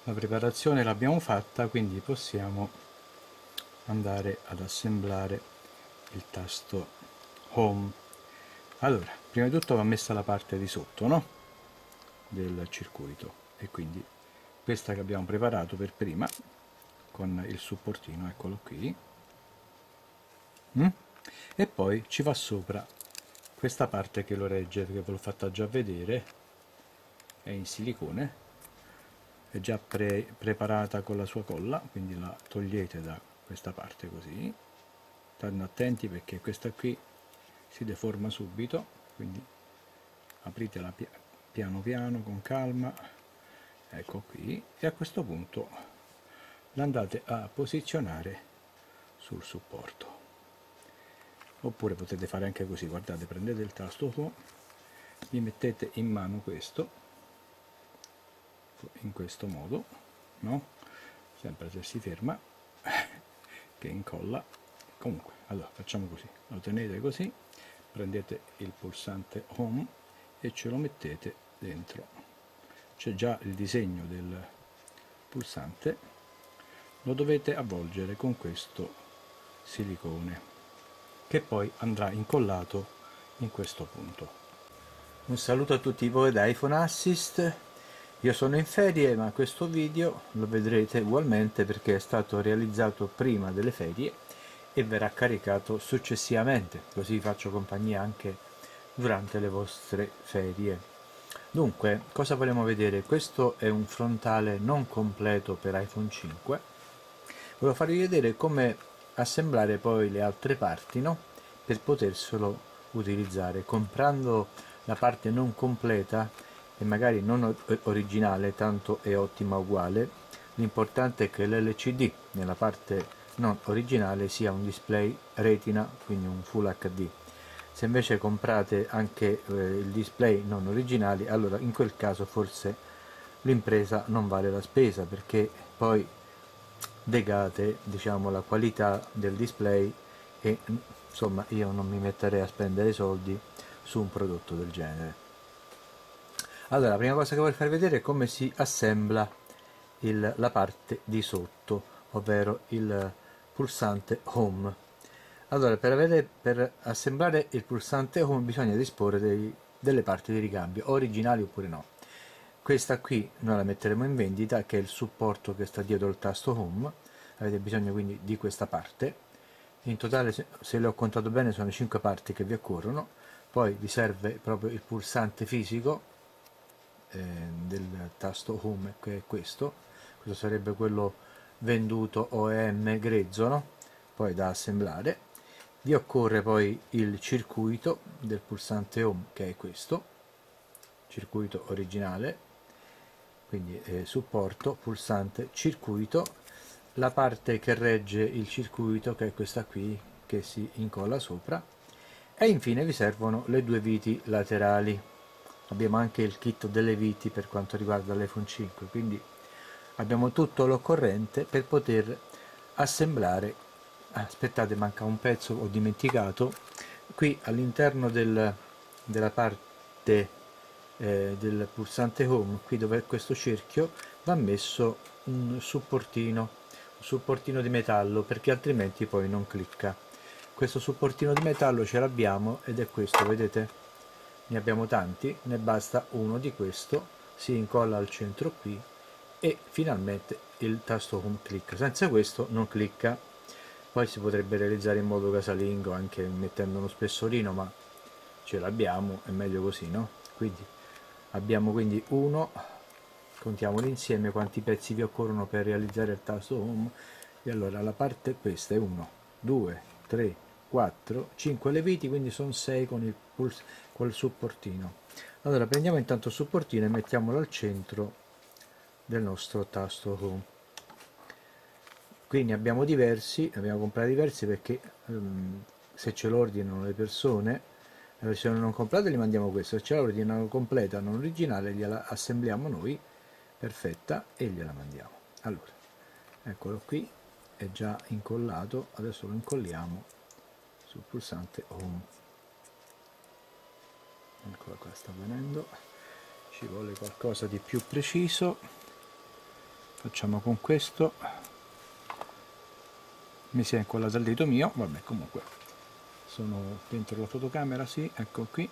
la preparazione l'abbiamo fatta, quindi possiamo andare ad assemblare il tasto home. Allora, prima di tutto va messa la parte di sotto, no? Del circuito, e quindi questa che abbiamo preparato per prima con il supportino, eccolo qui. E poi ci va sopra questa parte che lo regge, che ve l'ho fatta già vedere, è in silicone, è già preparata con la sua colla, quindi la togliete da questa parte così, state attenti perché questa qui si deforma subito, quindi apritela piano piano con calma, ecco qui, e a questo punto l'andate a posizionare sul supporto. Oppure potete fare anche così, guardate, prendete il tasto su, gli mettete in mano questo, in questo modo, no? Sempre se si ferma, che incolla. Comunque, allora facciamo così, lo tenete così, prendete il pulsante home e ce lo mettete dentro. C'è già il disegno del pulsante, lo dovete avvolgere con questo silicone che poi andrà incollato in questo punto. Un saluto a tutti voi da iPhone Assist. Io sono in ferie, ma questo video lo vedrete ugualmente perché è stato realizzato prima delle ferie e verrà caricato successivamente, così vi faccio compagnia anche durante le vostre ferie. Dunque, cosa vogliamo vedere? Questo è un frontale non completo per iPhone 5. Volevo farvi vedere come assemblare poi le altre parti, no? Per poterselo utilizzare comprando la parte non completa e magari non originale, tanto è ottima uguale. L'importante è che l'LCD nella parte non originale sia un display retina, quindi un Full HD. Se invece comprate anche il display non originali, allora in quel caso forse l'impresa non vale la spesa, perché poi degate, diciamo, la qualità del display e insomma io non mi metterei a spendere soldi su un prodotto del genere. Allora, la prima cosa che voglio farvi vedere è come si assembla la parte di sotto, ovvero il pulsante home. Allora, per assemblare il pulsante home bisogna disporre delle parti di ricambio, originali oppure no. Questa qui noi la metteremo in vendita, che è il supporto che sta dietro il tasto home. Avete bisogno quindi di questa parte. In totale, se le ho contato bene, sono 5 parti che vi occorrono. Poi vi serve proprio il pulsante fisico del tasto home, che è questo sarebbe quello venduto OEM grezzo, no? Poi da assemblare. Vi occorre poi il circuito del pulsante home, che è questo circuito originale, quindi supporto, pulsante, circuito, la parte che regge il circuito, che è questa qui, che si incolla sopra, e infine vi servono le due viti laterali. Abbiamo anche il kit delle viti per quanto riguarda l'iPhone 5, quindi abbiamo tutto l'occorrente per poter assemblare. Aspettate, manca un pezzo, ho dimenticato. Qui all'interno della parte del pulsante home, qui dove è questo cerchio, va messo un supportino di metallo, perché altrimenti poi non clicca. Questo supportino di metallo ce l'abbiamo ed è questo, vedete? Ne abbiamo tanti, ne basta uno di questo, si incolla al centro qui e finalmente il tasto home clicca. Senza questo non clicca. Poi si potrebbe realizzare in modo casalingo anche mettendo uno spessolino, ma ce l'abbiamo, è meglio così, no? Quindi abbiamo quindi uno, contiamoli insieme quanti pezzi vi occorrono per realizzare il tasto home. E allora la parte, questa è 1 2 3 4 5 le viti, quindi sono 6 con il col supportino. Allora prendiamo intanto il supportino e mettiamolo al centro del nostro tasto home. Qui ne abbiamo diversi, ne abbiamo comprati diversi perché se ce lo ordinano le persone, la versione non completa li mandiamo questo, se ce la ordinano completa non originale gliela assembliamo noi perfetta e gliela mandiamo. Allora, eccolo qui, è già incollato, adesso lo incolliamo sul pulsante home. Eccola qua, sta venendo, ci vuole qualcosa di più preciso. facciamo con questo. Mi si è incollato il dito mio, vabbè, comunque sono dentro la fotocamera, sì, ecco qui.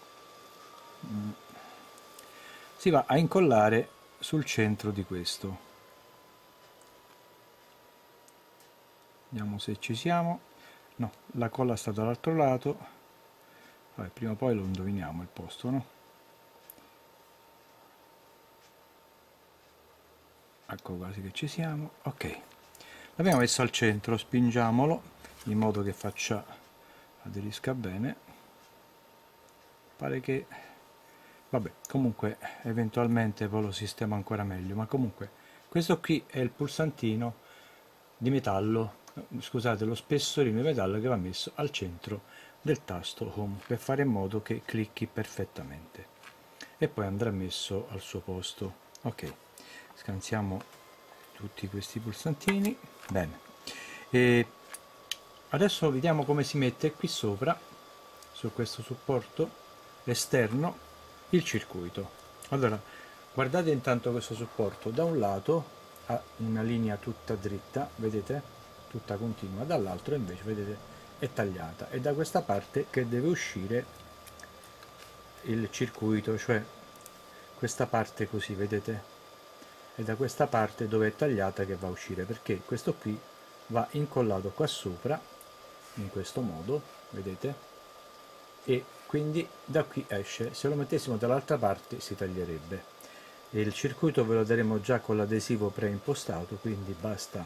Si va a incollare sul centro di questo. Vediamo se ci siamo. No, la colla sta dall'altro lato. Vabbè, prima o poi lo indoviniamo il posto, no? Ecco quasi che ci siamo. Ok, l'abbiamo messo al centro, spingiamolo in modo che aderisca bene. Pare che, vabbè, comunque eventualmente poi lo sistema ancora meglio, ma comunque questo qui è il pulsantino di metallo, scusate, lo spessorino di metallo che va messo al centro del tasto home per fare in modo che clicchi perfettamente, e poi andrà messo al suo posto. Ok, scansiamo tutti questi pulsantini. Bene, e adesso vediamo come si mette qui sopra, su questo supporto esterno, il circuito. Allora, guardate intanto questo supporto, da un lato ha una linea tutta dritta, vedete, tutta continua, dall'altro invece vedete è tagliata, e da questa parte che deve uscire il circuito, cioè questa parte così, vedete, è da questa parte dove è tagliata che va a uscire, perché questo qui va incollato qua sopra in questo modo, vedete, e quindi da qui esce. Se lo mettessimo dall'altra parte si taglierebbe. E il circuito ve lo daremo già con l'adesivo preimpostato, quindi basta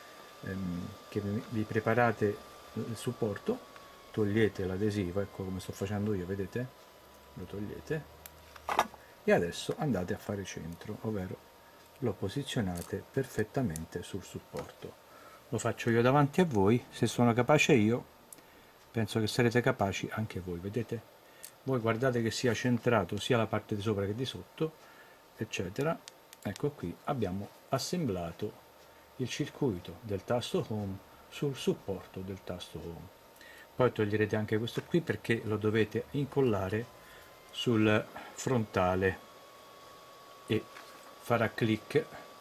che vi preparate il supporto, togliete l'adesivo, ecco come sto facendo io, vedete, lo togliete, e adesso andate a fare centro, ovvero lo posizionate perfettamente sul supporto. Lo faccio io davanti a voi, se sono capace io penso che sarete capaci anche voi, vedete? Voi guardate che sia centrato sia la parte di sopra che di sotto, eccetera. Ecco qui abbiamo assemblato il circuito del tasto home sul supporto del tasto home. Poi toglierete anche questo qui perché lo dovete incollare sul frontale e farà clic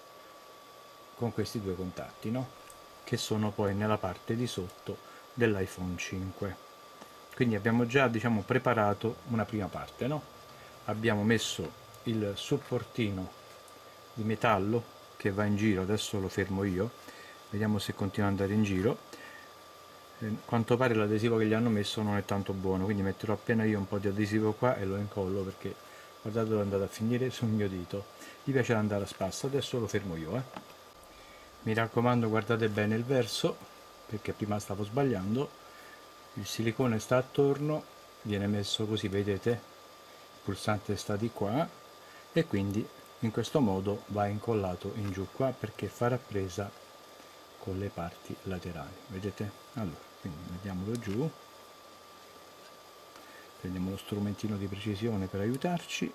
con questi due contatti, no? Che sono poi nella parte di sotto dell'iPhone 5. Quindi abbiamo già, diciamo, preparato una prima parte, no? Abbiamo messo il supportino di metallo che va in giro, adesso lo fermo io, vediamo se continua ad andare in giro. Quanto pare l'adesivo che gli hanno messo non è tanto buono, quindi metterò appena io un po' di adesivo qua e lo incollo, perché guardate dove è andato a finire, sul mio dito. Gli piace andare a spasso, adesso lo fermo io. Mi raccomando, guardate bene il verso, perché prima stavo sbagliando. Il silicone sta attorno, viene messo così, vedete, il pulsante sta di qua, e quindi in questo modo va incollato in giù qua, perché farà presa con le parti laterali, vedete? Allora, quindi mettiamolo giù, prendiamo lo strumentino di precisione per aiutarci,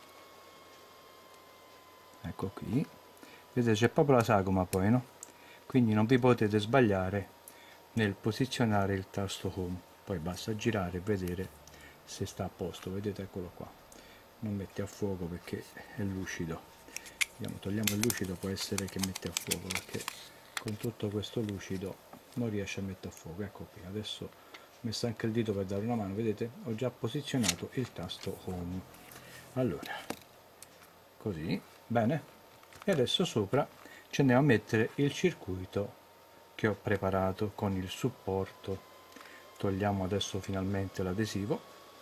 ecco qui, vedete c'è proprio la sagoma poi, no? Quindi non vi potete sbagliare nel posizionare il tasto home, poi basta girare e vedere se sta a posto, vedete, eccolo qua. Non mette a fuoco perché è lucido. Vediamo, togliamo il lucido, può essere che mette a fuoco, perché con tutto questo lucido non riesce a mettere a fuoco. Ecco qui, adesso ho messo anche il dito per dare una mano, vedete, ho già posizionato il tasto home. Allora, così, bene, e adesso sopra ci andiamo a mettere il circuito che ho preparato con il supporto. Togliamo adesso finalmente l'adesivo,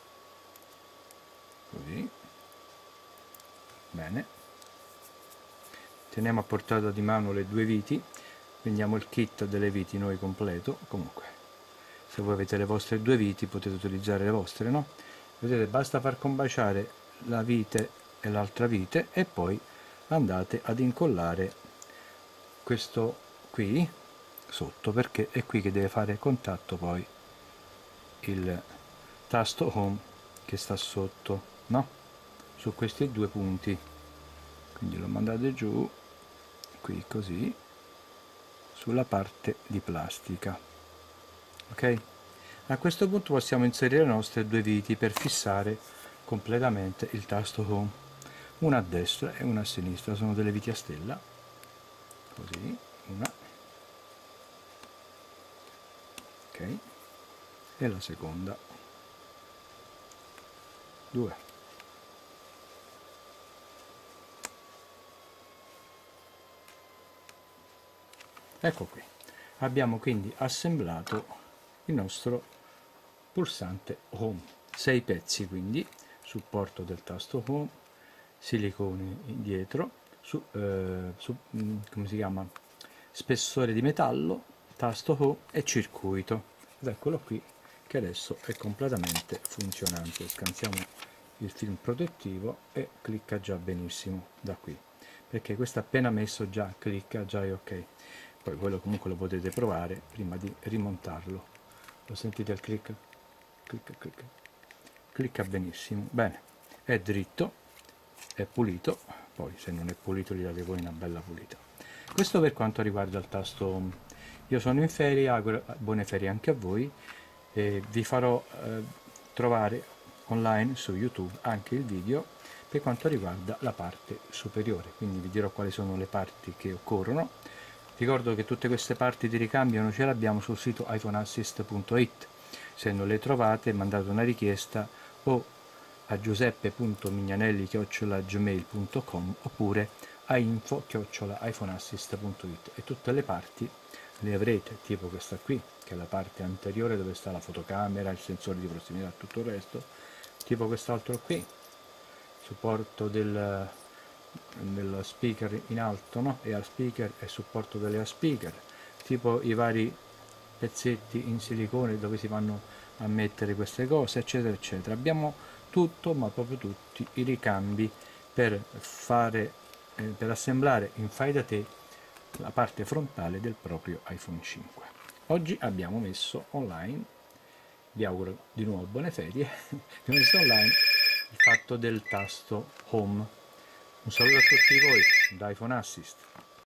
così, bene, teniamo a portata di mano le due viti, prendiamo il kit delle viti noi completo. Comunque se voi avete le vostre due viti potete utilizzare le vostre, no? Vedete, basta far combaciare la vite e l'altra vite e poi andate ad incollare questo qui sotto, perché è qui che deve fare contatto poi il tasto home che sta sotto, no? Su questi due punti, quindi lo mandate giù qui così sulla parte di plastica, ok? A questo punto possiamo inserire le nostre due viti per fissare completamente il tasto home, una a destra e una a sinistra, sono delle viti a stella. così, una, ok, e la seconda, 2. Ecco qui, abbiamo quindi assemblato il nostro pulsante home, 6 pezzi, quindi supporto del tasto home, silicone dietro, come si chiama, spessore di metallo, tasto home e circuito. Ed eccolo qui che adesso è completamente funzionante. Scansiamo il film protettivo e clicca già benissimo da qui, perché questo appena messo già clicca, già è ok. Poi quello comunque lo potete provare prima di rimontarlo. Lo sentite il click? Clicca benissimo, bene, è dritto, è pulito, poi se non è pulito gli date voi una bella pulita. Questo per quanto riguarda il tasto home. Io sono in ferie, auguro buone ferie anche a voi, e vi farò trovare online su YouTube anche il video per quanto riguarda la parte superiore, quindi vi dirò quali sono le parti che occorrono. Ricordo che tutte queste parti di ricambio noi ce le abbiamo sul sito iphoneassist.it. Se non le trovate mandate una richiesta o a giuseppe.mignanelli@gmail.com oppure a info@iphoneassist.it, e tutte le parti le avrete, tipo questa qui che è la parte anteriore dove sta la fotocamera, il sensore di prossimità, tutto il resto, tipo quest'altro qui, supporto dello speaker in alto, no? E al speaker e supporto delle speaker, tipo i vari pezzetti in silicone dove si vanno a mettere queste cose, eccetera eccetera. Abbiamo tutto, ma proprio tutti i ricambi per fare per assemblare in fai da te la parte frontale del proprio iPhone 5. Oggi abbiamo messo online, vi auguro di nuovo buone ferie, abbiamo messo online il fatto del tasto home. Un saluto a tutti voi da iPhone Assist.